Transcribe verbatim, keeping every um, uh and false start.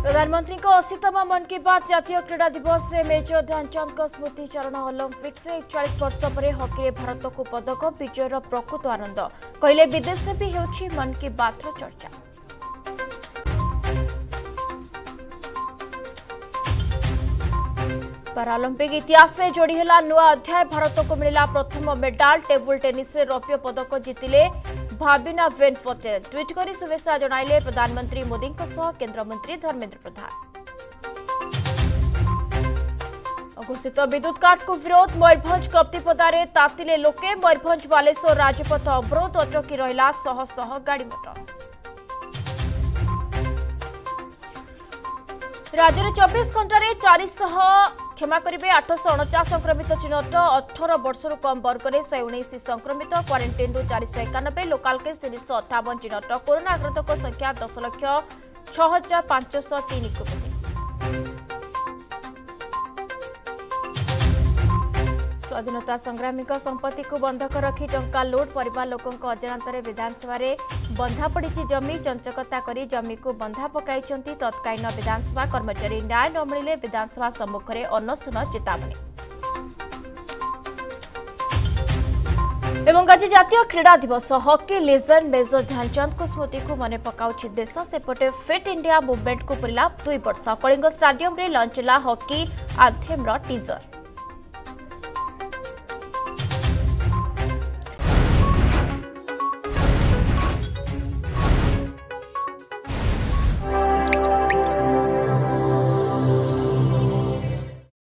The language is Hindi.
प्रधानमंत्री को अशीतम मन की बात जातीय क्रीड़ा दिवस रे मेजर ध्यानचंद को स्मृतिचारण ओलंपिक्स एकचाश वर्ष पर हॉकी रे भारत को पदक विजयर प्रकृत आनंद कहले विदेश में भी होछि मन की बात रो चर्चा। पैरालंपिक इतिहास रे जोड़ी हला नुआ अध्याय भारत को मिला प्रथम मेडाल टेबल टेनिस रे रौप्य पदक जीतिले भाबिना वेन पटेल ट्वीट करी शुभेच्छा जणाइले प्रधानमंत्री मोदी केंद्र मंत्री धर्मेंद्र प्रधान। अघोषित विद्युत काट को विरोध मयूरभंज कप्तिपदारे तातिले लोके मयूरभंज बालेश्वर राजपथ अवरोध अटकी रहिला शह शह गाड़ी मोटर। राज्य में चौबीस घंटे चार सौ क्षमा करेंगे आठश अणचाश संक्रमित चिन्हट अठर वर्ष कम वर्ग में शहे उन्नीस संक्रमित क्वारेंटाइन रु चार सौ एकानबे लोकाल केस तीन सौ अठावन चिन्हट कोरोना आक्रांतों संख्या दस लक्ष छह हजार पांचश तीन को वृद्धि। स्वाधीनता संग्रामी संपत्ति को बंधक रखी टंका लुट परिवार लोकों अजाणत विधानसभा रे बंधा पड़ी जमी चंचकता करी जमी को बंधा पकाई तत्कालीन विधानसभा कर्मचारी न्याय न मिले विधानसभा सम्मुख में अनशन चेतावनी। एवं आज जातीय क्रीड़ा दिवस हॉकी लेजेंड मेजर ध्यानचंद को स्मृति को मन पकाउछि देश सेपटे फिट इंडिया मूवमेंट को पूरा दुई वर्ष कलिंग स्टाडियम रे लंच होला हॉकी आंथेम टीजर।